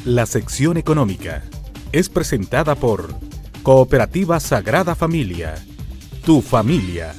La sección económica es presentada por Cooperativa Sagrada Familia, tu familia.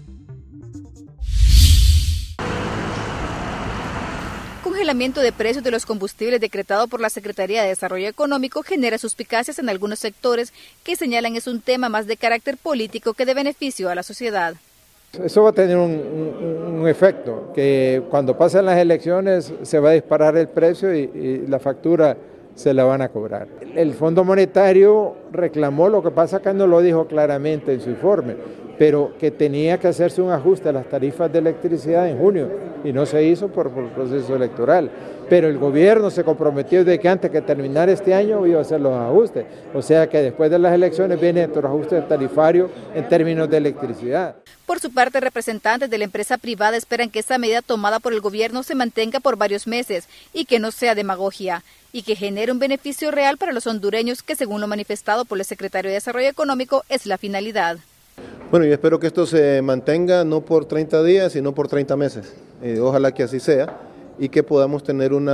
Congelamiento de precios de los combustibles decretado por la Secretaría de Desarrollo Económico genera suspicacias en algunos sectores que señalan es un tema más de carácter político que de beneficio a la sociedad. Eso va a tener un efecto, que cuando pasen las elecciones se va a disparar el precio y la factura se la van a cobrar. El Fondo Monetario reclamó, lo que pasa que no lo dijo claramente en su informe, pero que tenía que hacerse un ajuste a las tarifas de electricidad en junio y no se hizo por el proceso electoral. Pero el gobierno se comprometió de que antes que terminar este año iba a hacer los ajustes. O sea que después de las elecciones viene otro ajuste tarifario en términos de electricidad. Por su parte, representantes de la empresa privada esperan que esta medida tomada por el gobierno se mantenga por varios meses y que no sea demagogia y que genere un beneficio real para los hondureños que, según lo manifestado por el secretario de Desarrollo Económico, es la finalidad. Bueno, yo espero que esto se mantenga no por 30 días, sino por 30 meses. Ojalá que así sea y que podamos tener un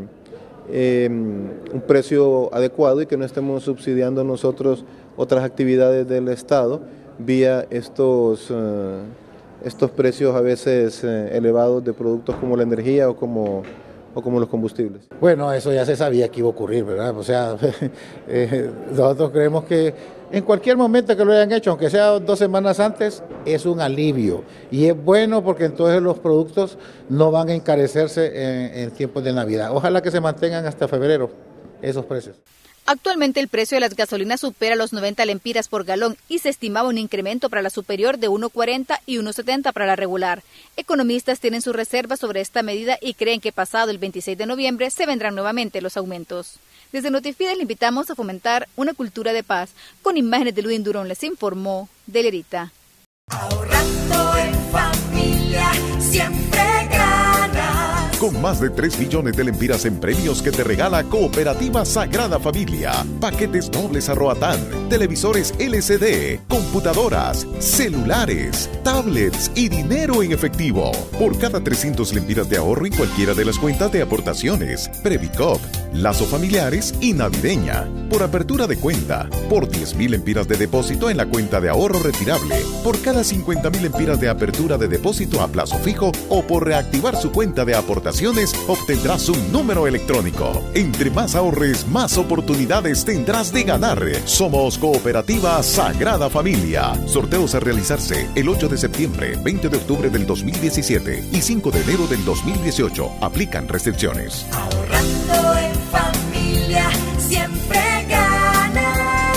precio adecuado y que no estemos subsidiando nosotros otras actividades del Estado vía estos precios a veces elevados de productos como la energía o como los combustibles. Bueno, eso ya se sabía que iba a ocurrir, ¿verdad? O sea, nosotros creemos que en cualquier momento que lo hayan hecho, aunque sea 2 semanas antes, es un alivio. Y es bueno porque entonces los productos no van a encarecerse en tiempos de Navidad. Ojalá que se mantengan hasta febrero esos precios. Actualmente el precio de las gasolinas supera los 90 lempiras por galón y se estimaba un incremento para la superior de 1.40 y 1.70 para la regular. Economistas tienen sus reservas sobre esta medida y creen que pasado el 26 de noviembre se vendrán nuevamente los aumentos. Desde Notifide le invitamos a fomentar una cultura de paz. Con imágenes de Ludin Durón les informó Delerita. Ahorrando en familia siempre ganas. Con más de 3 billones de lempiras en premios que te regala Cooperativa Sagrada Familia. Paquetes dobles a Roatán, televisores LCD, computadoras, celulares, tablets y dinero en efectivo. Por cada 300 lempiras de ahorro en cualquiera de las cuentas de aportaciones, Previcop, Lazo Familiares y Navideña. Por apertura de cuenta, por 10.000 lempiras de depósito en la cuenta de ahorro retirable, por cada 50.000 lempiras de apertura de depósito a plazo fijo o por reactivar su cuenta de aportaciones, obtendrás un número electrónico. Entre más ahorres, más oportunidades tendrás de ganar. Somos Cooperativa Sagrada Familia. Sorteos a realizarse el 8 de septiembre, 20 de octubre del 2017 y 5 de enero del 2018. Aplican restricciones. Ahorrando en familia siempre ganas.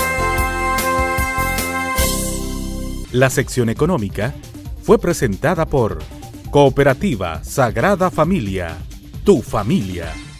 La sección económica fue presentada por Cooperativa Sagrada Familia, tu familia.